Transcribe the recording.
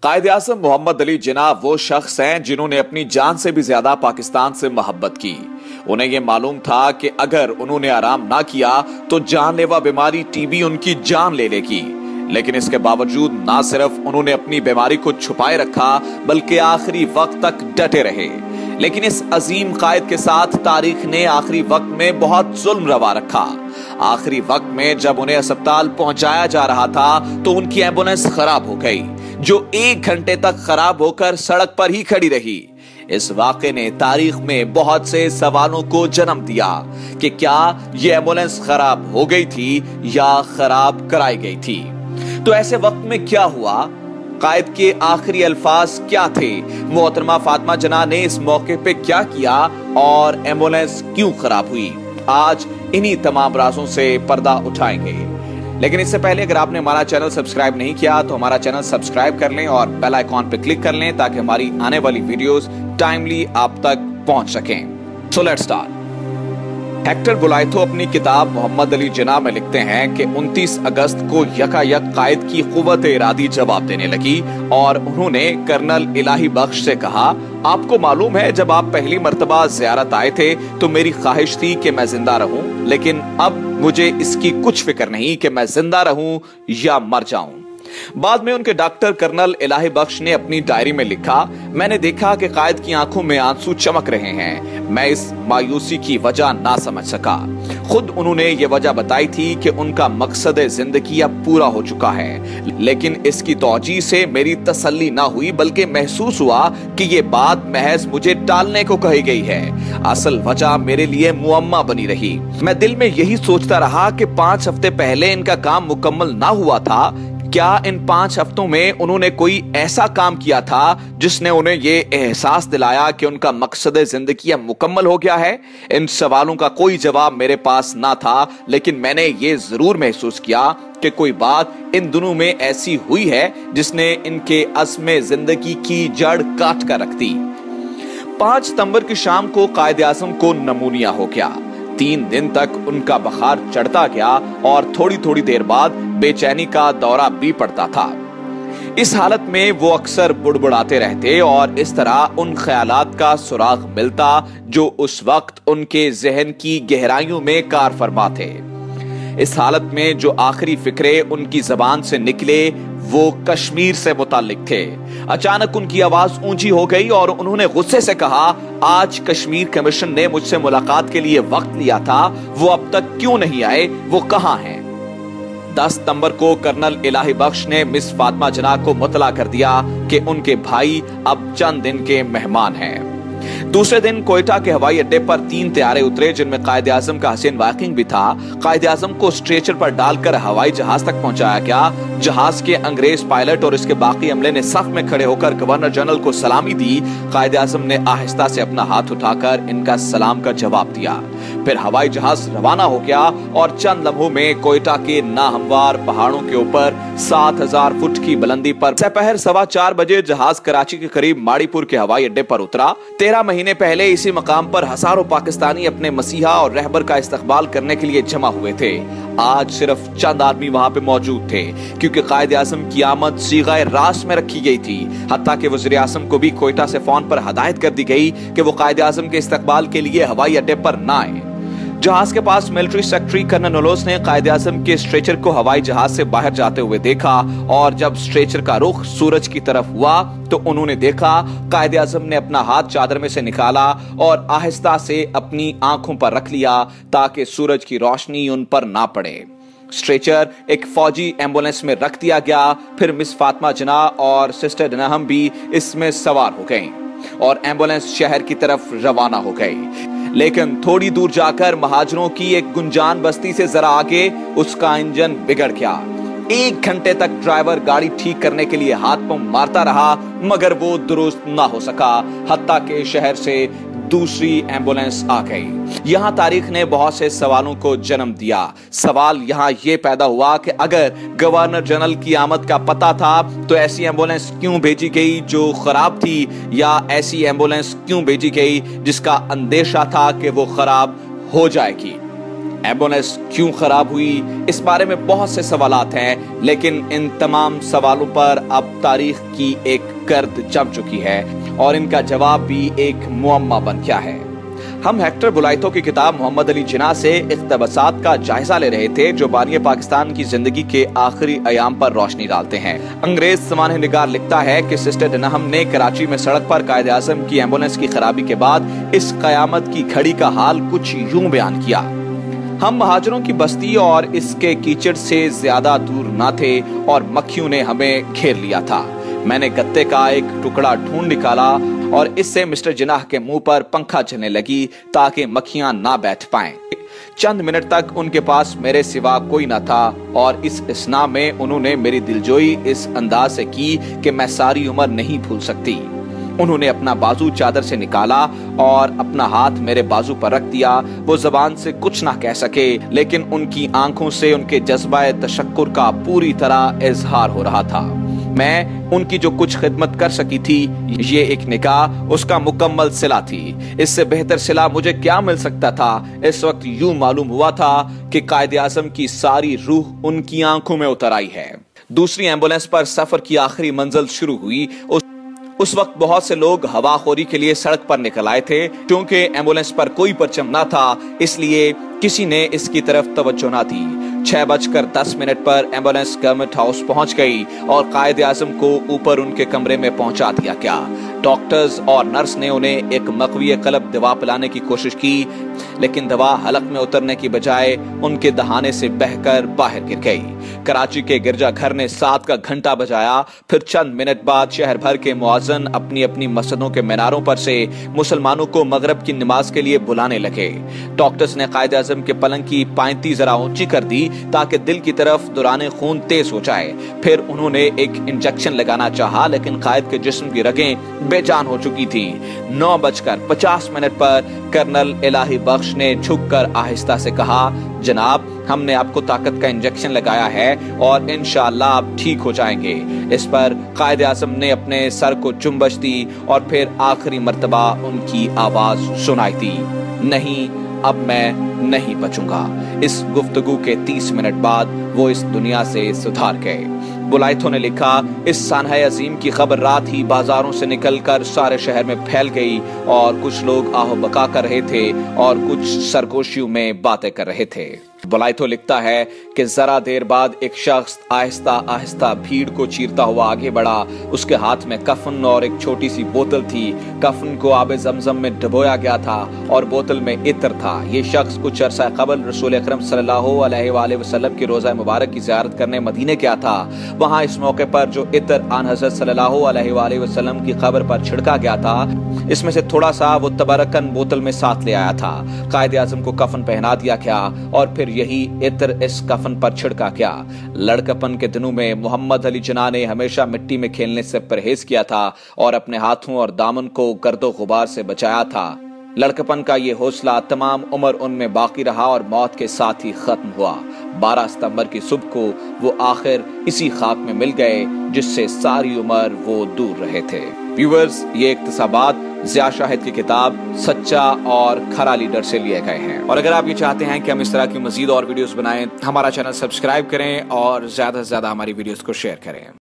कायद आज़म मोहम्मद अली जिन्ना वो शख्स हैं जिन्होंने अपनी जान से भी ज्यादा पाकिस्तान से मोहब्बत की। उन्हें यह मालूम था कि अगर उन्होंने आराम ना किया तो जानलेवा बीमारी टीबी उनकी जान ले लेगी। लेकिन इसके बावजूद ना सिर्फ उन्होंने अपनी बीमारी को छुपाए रखा बल्कि आखिरी वक्त तक डटे रहे। लेकिन इस अजीम कायद के साथ तारीख ने आखिरी वक्त में बहुत जुल्म रवा रखा। आखिरी वक्त में जब उन्हें अस्पताल पहुंचाया जा रहा था तो उनकी एम्बुलेंस खराब हो गई, जो 1 घंटे तक खराब होकर सड़क पर ही खड़ी रही। इस वाक़े ने तारीख में बहुत से सवालों को जन्म दिया कि क्या यह एम्बुलेंस खराब हो गई थी या खराब कराई गई थी। तो ऐसे वक्त में क्या हुआ, कायद के आखिरी अल्फाज क्या थे, मोहतरमा फातिमा जिन्ना ने इस मौके पे क्या किया और एम्बुलेंस क्यों खराब हुई, आज इन्हीं तमाम राजों से पर्दा उठाएंगे। लेकिन इससे पहले अगर आपने हमारा चैनल सब्सक्राइब नहीं किया तो हमारा चैनल सब्सक्राइब कर लें और बेल आइकॉन पर क्लिक कर लें ताकि हमारी आने वाली वीडियोस टाइमली आप तक पहुंच सकें। So let's start. Hector Bolitho अपनी किताब मोहम्मद अली जिन्ना में लिखते हैं कि 29 अगस्त को यकायक कायद की कुव्वत इरादी जवाब देने लगी और उन्होंने कर्नल इलाही बख्श से कहा, आपको मालूम है जब आप पहली मर्तबा ज़ियारत आए थे तो मेरी ख्वाहिश थी कि मैं जिंदा रहूं, लेकिन अब मुझे इसकी कुछ फिक्र नहीं कि मैं जिंदा रहूं या मर जाऊं। बाद में उनके डॉक्टर कर्नल इलाही बख्श ने अपनी डायरी में लिखा, मैंने देखा कि कायद की आंखों में आंसू चमक रहे हैं। मैं इस मायूसी की वजह ना समझ सका। खुद उन्होंने ये वजह बताई थी कि उनका मकसद जिंदगी अब पूरा हो चुका है, लेकिन इसकी तौजीह से मेरी तसल्ली ना हुई बल्कि महसूस हुआ कि ये बात महज मुझे टालने को कही गई है। असल वजह मेरे लिए मुअम्मा बनी रही। मैं दिल में यही सोचता रहा कि 5 हफ्ते पहले इनका काम मुकम्मल ना हुआ था। क्या इन 5 हफ्तों में उन्होंने कोई ऐसा काम किया था जिसने उन्हें ये एहसास दिलाया कि उनका मकसद जिंदगी अब मुकम्मल हो गया है? इन सवालों का कोई जवाब मेरे पास ना था, लेकिन मैंने ये जरूर महसूस किया कि कोई बात इन दोनों में ऐसी हुई है जिसने इनके अज़्म जिंदगी की जड़ काट कर रख दी। 5 सितंबर की शाम को कायद आज़म को नमूनिया हो गया। 3 दिन तक उनका बुखार चढ़ता गया और थोड़ी थोड़ी देर बाद बेचैनी का दौरा भी पड़ता था। इस हालत में वो अक्सर बुड़बुड़ाते रहते और इस तरह उन ख्यालात का सुराग मिलता जो उस वक्त उनके जहन की गहराइयों में कार फरमा थे। इस हालत में जो आखिरी फिक्रे उनकी जबान से निकले वो कश्मीर से मुताल्लिक थे। अचानक उनकी आवाज ऊंची हो गई और उन्होंने गुस्से से कहा, आज कश्मीर कमीशन ने मुझसे मुलाकात के लिए वक्त लिया था, वो अब तक क्यों नहीं आए, वो कहां हैं? 10 सितंबर को कर्नल इलाही बख्श ने मिस फातिमा जिन्ना को मुतला कर दिया कि उनके भाई अब चंद दिन के मेहमान हैं। दूसरे दिन कोयटा के हवाई अड्डे पर 3 तैयारे उतरे जिनमें कायद आज़म का हसीन वाकिंग भी था। कायद आज़म को स्ट्रेचर पर डालकर हवाई जहाज तक पहुंचाया गया। जहाज के अंग्रेज पायलट और इसके बाकी अमले ने सफ में खड़े होकर गवर्नर जनरल को सलामी दी। कायद आज़म ने आहिस्ता से अपना हाथ उठाकर इनका सलाम का जवाब दिया। फिर हवाई जहाज रवाना हो गया और चंद लम्हों में कोयटा के नाहमवार पहाड़ों के ऊपर 7000 फुट की बुलंदी पर दोपहर 4:15 बजे जहाज कराची के करीब माड़ीपुर के हवाई अड्डे पर उतरा। 13 महीने पहले इसी मकाम पर हजारों पाकिस्तानी अपने मसीहा और रहबर का इस्तकबाल करने के लिए जमा हुए थे। आज सिर्फ चंद आदमी वहां पे मौजूद थे क्योंकि कायद आज़म की आमद सीगाए रास में रखी गई थी। हत्ता कि वज़ीर आज़म को भी कोयटा से फोन पर हदायत कर दी गई कि वो कायद आज़म के इस्तकबाल के लिए हवाई अड्डे पर ना आए। जहाज के पास मिलिट्री सेक्रेटरी कर्नल नलोस ने कायद आज़म के स्ट्रेचर को हवाई जहाज से बाहर जाते हुए देखा और जब स्ट्रेचर का रुख सूरज की तरफ हुआ तो उन्होंने देखा कायद आज़म ने अपना हाथ चादर में से निकाला और आहिस्ता से अपनी आंखों पर रख लिया ताकि सूरज की रोशनी उन पर ना पड़े। स्ट्रेचर एक फौजी एम्बुलेंस में रख दिया गया। फिर मिस फातिमा जिन्ना और सिस्टर डनहम भी इसमें सवार हो गईं और एम्बुलेंस शहर की तरफ रवाना हो गई। लेकिन थोड़ी दूर जाकर महाजरों की एक गुंजान बस्ती से जरा आगे उसका इंजन बिगड़ गया। 1 घंटे तक ड्राइवर गाड़ी ठीक करने के लिए हाथ पंप मारता रहा मगर वो दुरुस्त ना हो सका। हत्ता के शहर से दूसरी एम्बुलेंस आ गई। यहाँ तारीख ने बहुत से सवालों को जन्म दिया। सवाल यहाँ ये पैदा हुआ कि अगर गवर्नर जनरल की आमद का पता था तो ऐसी एम्बुलेंस क्यों भेजी गई जो खराब थी, या ऐसी एम्बुलेंस क्यों भेजी गई जिसका अंदेशा था कि वो खराब हो जाएगी। एम्बुलेंस क्यों खराब हुई, इस बारे में बहुत से सवालात हैं, लेकिन इन तमाम सवालों पर अब तारीख की एक गर्द जम चुकी है और इनका जवाब भी एक मुअम्मा बन गया है। हम हेक्टर बुलाइतो की किताब मोहम्मद अली जिन्ना से इक़्तिबासात का जायजा ले रहे थे जो बानी पाकिस्तान की जिंदगी के आखिरी अयाम पर रोशनी डालते हैं। अंग्रेज ज़माने निगार लिखता है कि सिस्टर डनहम ने कराची में सड़क पर कायदे आज़म की एम्बुलेंस की खराबी के बाद इस कयामत की घड़ी का हाल कुछ यूं बयान किया। हम महाजरों की बस्ती और इसके कीचड़ से ज्यादा दूर न थे और मक्खियों ने हमें घेर लिया था। मैंने गत्ते का एक टुकड़ा ढूंढ निकाला और इससे मिस्टर जिन्ना के मुंह पर पंखा चलने लगी ताकि मक्खियां ना बैठ पाएं। चंद मिनट तक उनके पास मेरे सिवा कोई न था और इस इसना में उन्होंने मेरी दिलजोई इस अंदाज से की कि मैं सारी उम्र नहीं भूल सकती। उन्होंने अपना बाजू चादर से निकाला और अपना हाथ मेरे बाजू पर रख दिया। वो जबान से कुछ ना कह सके, लेकिन उनकी आंखों से उनके जज्बा तशक्कुर का पूरी तरह इजहार हो रहा था। मैं उनकी जो कुछ खिदमत कर सकी थी, ये एक निकाह उसका मुकम्मल सिला थी। इससे बेहतर सिला मुझे क्या मिल सकता था। इस वक्त यूं मालूम हुआ था कि कायदे आज़म की सारी रूह उनकी आंखों में उतर आई है। दूसरी एम्बुलेंस पर सफर की आखिरी मंजिल शुरू हुई। उस वक्त बहुत से लोग हवाखोरी के लिए सड़क पर निकल आए थे। क्योंकि एम्बुलेंस पर कोई परचम ना था, इसलिए किसी ने इसकी तरफ तवज्जो ना दी। 6:10 पर एम्बुलेंस गवर्नमेंट हाउस पहुंच गई और कायदे आज़म को ऊपर उनके कमरे में पहुंचा दिया गया। डॉक्टर्स और नर्स ने उन्हें एक मकवी कलब दवा पिलाने की कोशिश की, लेकिन दवा हलक में उतरने की बजाय उनके दहाने से बहकर बाहर गिर गई। कराची के गिरजाघर ने 7 का घंटा बजाया। फिर चंद मिनट बाद शहर भर के मुअज्जिन अपनी अपनी मस्जिदों के मीनारों पर से मुसलमानों को मगरिब की नमाज के लिए बुलाने लगे। डॉक्टर्स ने कायदे आज़म के पलंग की पायंती जरा ऊंची कर दी ताकि दिल की तरफ दौरान खून तेज हो जाए। फिर उन्होंने एक इंजेक्शन लगाना चाहा, लेकिन कायद के जिस्म की रगें बेजान हो चुकी थी। 9:50 पर कर्नल इलाही बख्श ने झुककर आहिस्ता से कहा, जनाब, हमने आपको ताकत का इंजेक्शन लगाया है और इंशाअल्लाह आप ठीक हो जाएंगे। इस पर कायदे आज़म ने अपने सर को चुम्बश दी और फिर आखिरी मर्तबा उनकी आवाज सुनाई दी, नहीं, अब मैं नहीं बचूंगा। इस गुफ्तगू के 30 मिनट बाद वो इस दुनिया से सुधार गए। बुलाइतो ने लिखा, इस सानहा अजीम की खबर रात ही बाजारों से निकलकर सारे शहर में फैल गई और कुछ लोग आहो बका कर रहे थे और कुछ सरगोशियों में बातें कर रहे थे। बुलाइतो लिखता है कि जरा देर बाद एक शख्स आहिस्ता आहिस्ता भीड़ को चीरता हुआ आगे बढ़ा। उसके हाथ में कफन और एक छोटी सी बोतल थी। कफन को आबे जमजम में डुबोया गया था और बोतल में इत्र था। ये शख्स कुछ अरसा कबल रसूल अकरम सल्लल्लाहु अलैहि वसल्लम की रोजा मुबारक की ज़ियारत करने मदीने गया था। वहाँ इस मौके पर जो इत्र आन हज़रत सल्लल्लाहु अलैहि वसल्लम की कब्र पर छिड़का गया था, इसमें से थोड़ा सा वो तबरकन बोतल में साथ ले आया था। कायदे आज़म को कफन पहना दिया गया और फिर यही इत्र इस कफन पर छिड़का गया। लड़कपन के दिनों में मोहम्मद अली जिन्ना ने हमेशा मिट्टी में खेलने से परहेज किया था और अपने हाथों और दामन को गर्दो गुबार से बचाया था। लड़कपन का ये हौसला तमाम उम्र उनमें बाकी रहा और मौत के साथ ही खत्म हुआ। 12 सितंबर की सुबह को वो आखिर इसी खाक में मिल गए जिससे सारी उम्र वो दूर रहे थे। व्यूअर्स, ये इक्तिसाबात ज़िया शाहिद की किताब सच्चा और खरा लीडर से लिए गए हैं। और अगर आप ये चाहते हैं कि हम इस तरह की मजीद और वीडियोस बनाएं, हमारा चैनल सब्सक्राइब करें और ज्यादा से ज्यादा हमारी वीडियोस को शेयर करें।